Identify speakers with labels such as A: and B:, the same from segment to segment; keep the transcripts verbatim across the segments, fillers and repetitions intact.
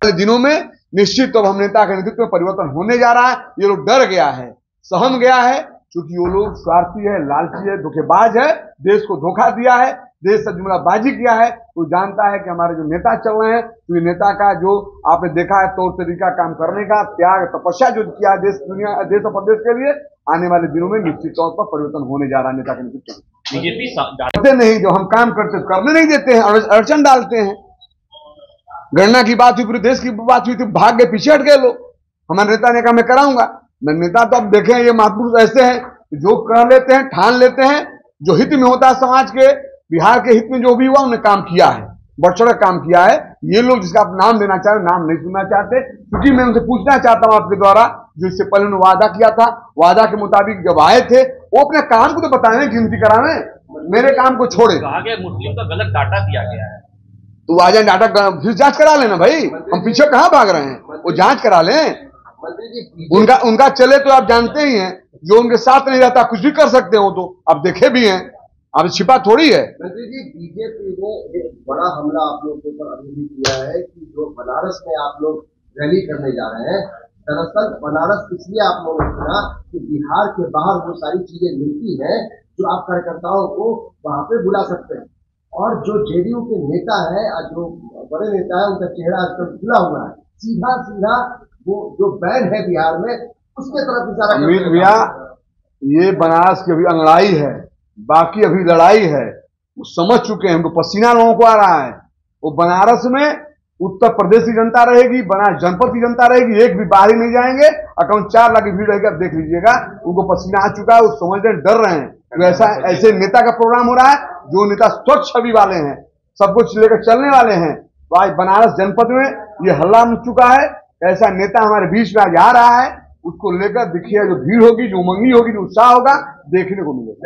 A: दिनों में निश्चित तो हम नेता के नेतृत्व में परिवर्तन होने जा रहा है। ये लोग डर गया है, सहम गया है, क्योंकि वो लोग स्वार्थी है, लालची है, धोखेबाज है, देश को धोखा दिया है, देश से जुमलाबाजी किया है। तो जानता है कि हमारे जो नेता चल रहे हैं, तो ये नेता का जो आपने देखा है तौर तरीका काम करने का, त्याग तपस्या जो किया है देश दुनिया देश और प्रदेश के लिए, आने वाले दिनों में निश्चित तौर पर परिवर्तन होने जा रहा है नेता के नेतृत्व। बीजेपी नहीं, जो हम काम करते करने नहीं देते हैं, अड़चन डालते हैं। गणना की बात हुई, पूरे देश की बात हुई थी, भाग गए, पीछे हट गए लोग। हमारे नेता ने कहा मैं कराऊंगा। नेता तो अब देखें, ये महापुरुष ऐसे हैं जो कर लेते हैं, ठान लेते हैं, जो हित में होता है समाज के, बिहार के हित में जो भी हुआ उन्हें काम किया है, बढ़ चढ़ काम किया है। ये लोग जिसका आप नाम लेना चाह रहे, नाम नहीं सुनना चाहते, क्योंकि मैं उनसे पूछना चाहता हूं आपके द्वारा, जो इससे पहले उन्होंने वादा किया था, वादा के मुताबिक जब आए थे, वो अपने काम को तो बताएं, गिनती कराने, मेरे काम को छोड़े।
B: आगे मुस्लिम का गलत डाटा दिया गया है,
A: तो आ जाए डाटा, फिर जांच करा लेना भाई, हम पीछे कहां भाग रहे हैं, वो जांच करा लें। उनका उनका चले तो आप जानते ही हैं, जो उनके साथ नहीं रहता कुछ भी कर सकते हो, तो आप देखे भी हैं, अब छिपा थोड़ी है।
C: मंत्री जी, बीजेपी ने एक बड़ा हमला आप लोगों के ऊपर अभी भी किया है कि जो बनारस में आप लोग रैली करने जा रहे हैं, दरअसल बनारस इसलिए आप लोगों ने चुना कि बिहार के बाहर वो सारी चीजें मिलती हैं जो आप कार्यकर्ताओं को वहां पे बुला सकते हैं। और जो जेडीयू के नेता है, जो बड़े नेता है, उनका चेहरा आजकल खुला हुआ है, सीधा सीधा वो जो बैन है बिहार में उसके तरफ इशारा कर
A: अमीर भैया, ये बनारस की अभी अंगड़ाई है, बाकी अभी लड़ाई है, वो समझ चुके हैं, उनको पसीना लोगों को आ रहा है। वो बनारस में उत्तर प्रदेश की जनता रहेगी, बनारस जनपद की जनता रहेगी, एक भी बाहर ही नहीं जाएंगे, अकाउंट चार लाख की भीड़ रहेगी, आप देख लीजिएगा, उनको पसीना आ चुका है, वो समझ रहे, डर रहे हैं। तो ऐसा ऐसे नेता का प्रोग्राम हो रहा है, जो नेता स्वच्छ छवि वाले हैं, सब कुछ लेकर चलने वाले हैं, तो आज बनारस जनपद में ये हल्ला मच चुका है। ऐसा नेता हमारे बीच में आज आ रहा है, उसको लेकर देखिए, जो भीड़ होगी, जो उमंगी होगी, जो उत्साह होगा, देखने को मिलेगा।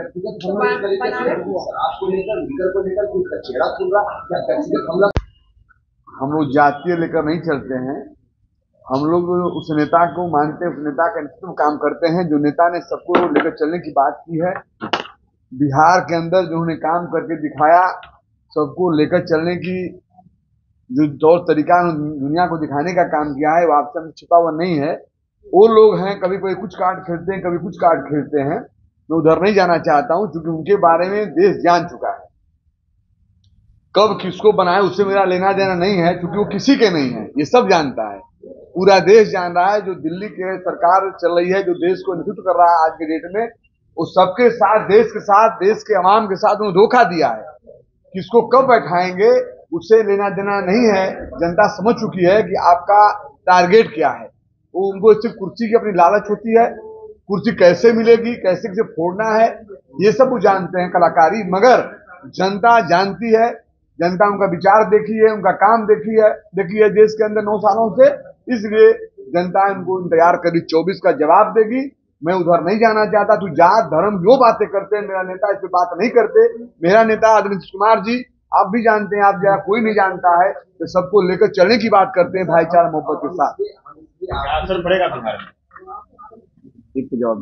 A: हम लोग जातीय लेकर नहीं चलते हैं, हम लोग उस नेता को मानते हैं, उस नेता का नेतृत्व काम करते हैं, जो नेता ने सबको लेकर चलने की बात की है। बिहार के अंदर जो उन्होंने काम करके दिखाया, सबको लेकर चलने की जो तौर तरीका दुनिया को दिखाने का काम किया है, वो आपसे छिपा हुआ नहीं है। वो लोग हैं, कभी कोई कुछ कार्ड खेलते हैं, कभी कुछ कार्ड खेलते हैं, मैं उधर नहीं जाना चाहता हूं, क्योंकि उनके बारे में देश जान चुका है। कब किसको बनाए उससे मेरा लेना देना नहीं है, क्योंकि वो किसी के नहीं है, ये सब जानता है, पूरा देश जान रहा है। जो दिल्ली के सरकार चल रही है, जो देश को नेतृत्व कर रहा है आज के डेट में, वो सबके साथ, देश के साथ, देश के अवाम के साथ उन्होंने धोखा दिया है। किसको कब बैठाएंगे उससे लेना देना नहीं है, जनता समझ चुकी है कि आपका टारगेट क्या है। वो उनको सिर्फ कुर्सी की अपनी लालच होती है, कुर्सी कैसे मिलेगी, कैसे कैसे फोड़ना है, ये सब वो जानते हैं, कलाकारी। मगर जनता जानती है, जनता उनका विचार देखी है, उनका काम देखी है देखी है देश के अंदर नौ सालों से, इसलिए जनता उनको तैयार करी चौबीस का जवाब देगी। मैं उधर नहीं जाना चाहता। तू जात धर्म जो बातें करते हैं, मेरा नेता इस पे बात नहीं करते। मेरा नेता आदरणीय नीतीश कुमार जी, आप भी जानते हैं, आप जरा कोई नहीं जानता है, तो सबको लेकर चलने की बात करते हैं भाईचारा मोहब्बत के साथ।
B: क्या असर पड़ेगा तुम्हारे में?
A: एक जवाब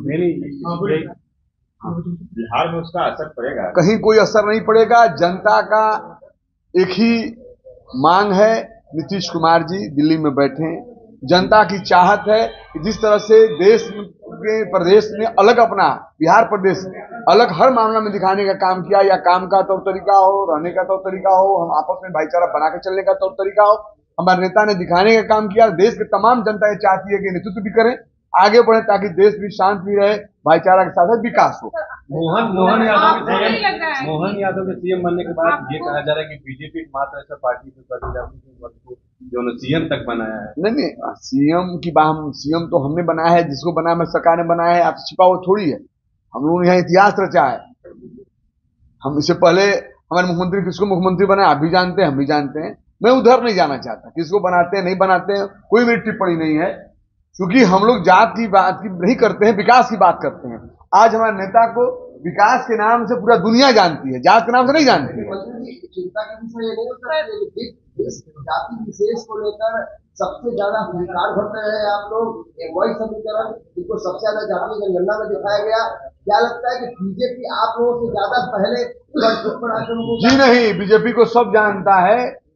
B: बिहार में उसका असर पड़ेगा?
A: कहीं कोई असर नहीं पड़ेगा। जनता का एक ही मांग है, नीतीश कुमार जी दिल्ली में बैठे, जनता की चाहत है कि जिस तरह से देश के प्रदेश ने अलग अपना, बिहार प्रदेश अलग हर मामला में दिखाने का काम किया, या काम का तौर तरीका हो, रहने का तौर तरीका हो, हम आपस में भाईचारा बना के चलने का तौर तरीका हो, हमारे नेता ने दिखाने का काम किया। देश के तमाम जनता ये चाहती है कि नेतृत्व भी करें, आगे बढ़े, ताकि देश भी शांत भी रहे, भाईचारा के साथ विकास हो।
D: मोहन मोहन यादव के सीएम मोहन यादव के सीएम बनने के बाद ये कहा जा रहा है कि बीजेपी मात्र ऐसा पार्टी को जो सीएम तक बनाया है।
A: नहीं नहीं, सीएम की बात, हम सीएम तो हमने बनाया है, जिसको बनाया मैं सरकार ने बनाया है, आपसे छिपा वो थोड़ी है। हम लोगों ने यहाँ इतिहास रचा है। हम इससे पहले हमारे मुख्यमंत्री किसको मुख्यमंत्री बनाए आप भी जानते हैं, हम भी जानते हैं। मैं उधर नहीं जाना चाहता, किसको बनाते हैं नहीं बनाते हैं कोई मेरी टिप्पणी नहीं है, क्योंकि हम लोग जात की बात की नहीं करते हैं, विकास की बात करते हैं। आज हमारे नेता को विकास के नाम से पूरा दुनिया जानती है, जात के नाम से नहीं जानती है।
C: चिंता का विषय ये नहीं होता है, इस जाति विशेष को लेकर सबसे ज्यादा विकार भरते रहे आप लोग, वही समीकरण जिनको सबसे ज्यादा जातीय जनगणना में दिखाया गया। क्या लगता है कि बीजेपी आप लोगों से ज्यादा पहले?
A: जी नहीं, बीजेपी को सब जानता है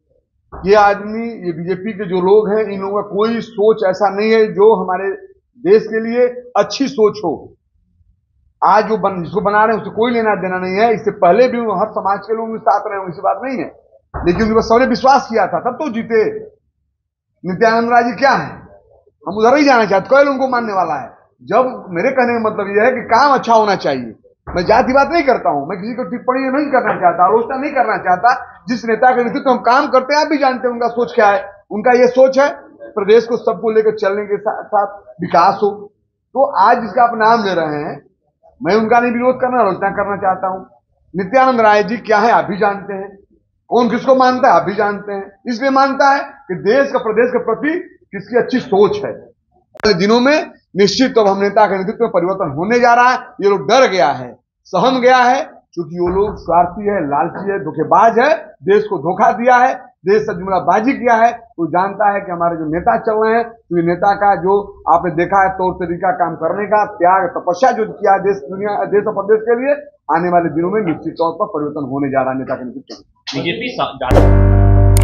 A: ये आदमी, ये बीजेपी के जो लोग हैं, इन लोगों का कोई सोच ऐसा नहीं है जो हमारे देश के लिए अच्छी सोच हो। आज जो बन, जिसको बना रहे हैं उससे कोई लेना देना नहीं है। इससे पहले भी हर समाज के लोग साथ रहे होंगे, ऐसी बात नहीं है, लेकिन उनके सबने विश्वास किया था, तब तो जीते। नित्यानंद राय जी क्या है, हम उधर ही जाना चाहते, कोई उनको मानने वाला है। जब मेरे कहने का मतलब यह है कि काम अच्छा होना चाहिए। मैं जाति बात नहीं करता हूं, मैं किसी को टिप्पणी नहीं करना चाहता, आलोचना नहीं करना चाहता। जिस नेता के नेतृत्व हम काम करते हैं, आप भी जानते हैं उनका सोच क्या है। उनका ये सोच है प्रदेश को सबको लेकर चलने के साथ साथ विकास हो। तो आज जिसका आप नाम ले रहे हैं, मैं उनका नहीं विरोध करना, आलोचना करना चाहता हूं। नित्यानंद राय जी क्या है आप भी जानते हैं, कौन किसको मानता है आप भी जानते हैं। इसलिए मानता है कि देश का, प्रदेश के प्रति किसकी अच्छी सोच है। अगले दिनों में निश्चित तो हम नेता के नेतृत्व में परिवर्तन होने जा रहा है। ये लोग डर गया है, सहम गया है, क्योंकि वो लोग स्वार्थी है, लालची है, धोखेबाज है, देश को धोखा दिया है, देश से जुमलाबाजी किया है। तो जानता है कि हमारे जो नेता चल रहे हैं, तो ये नेता का जो आपने देखा है तौर तरीका, काम करने का, त्याग, तपस्या जो किया है देश दुनिया देश और प्रदेश के लिए, आने वाले दिनों में निश्चित तौर पर परिवर्तन होने जा रहा है नेता के नेतृत्व में।
B: बीजेपी